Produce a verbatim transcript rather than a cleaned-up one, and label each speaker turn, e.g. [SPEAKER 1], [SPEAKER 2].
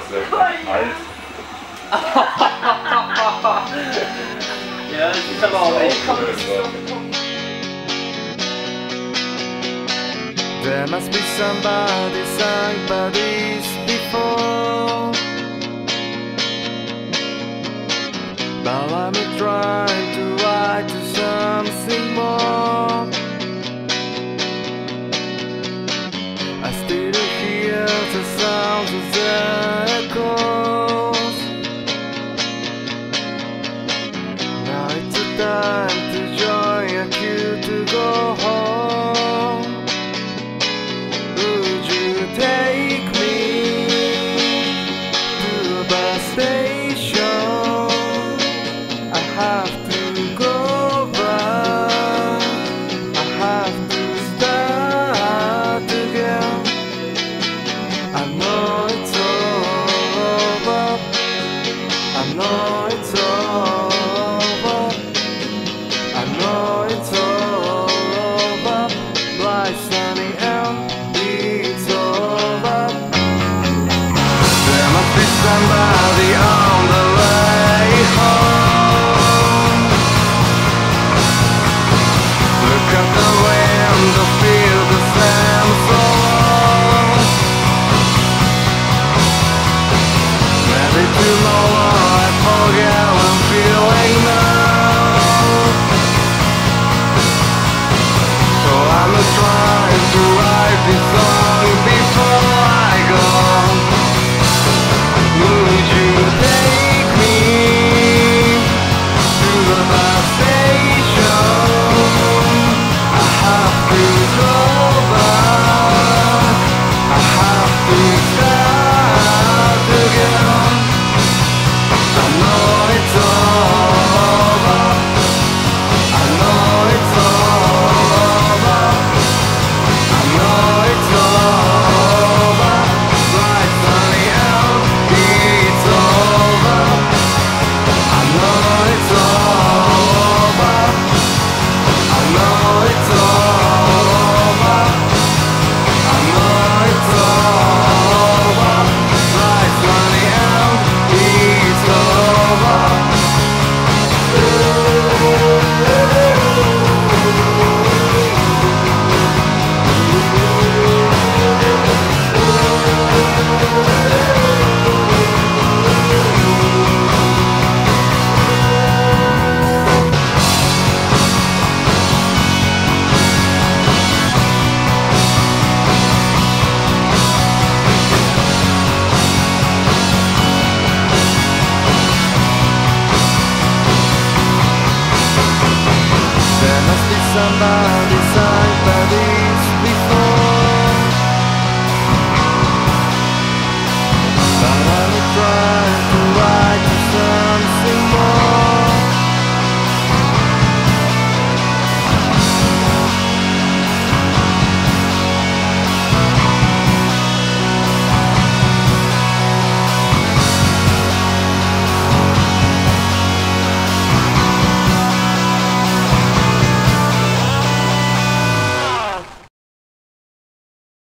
[SPEAKER 1] selbst alt.
[SPEAKER 2] Ja, das ist aber auch echt cool.
[SPEAKER 3] There must be somebody, somebody's before. But let me try to write to something more. I still hear the sounds of the echoes. Now it's the time to join a queue to go home. Would you take me to a bus station? I have to go back. I have to start again. I know it's over. I know it's over. I know it's over. Bright sunny and it's over. There must be somebody on the way home. Look at the window, feel the same song. Maybe tomorrow I forget what I'm feeling now. So I'm trying to write this song before I go. Would you take me to the bus station? I have to go back. I have to start again. I know it's over. I know it's over. I know it's over. Bright sunny out, it's over. I know it's over. I know it's over. I know it's over. Bright sunny out, it's over. There must be somebody, somebody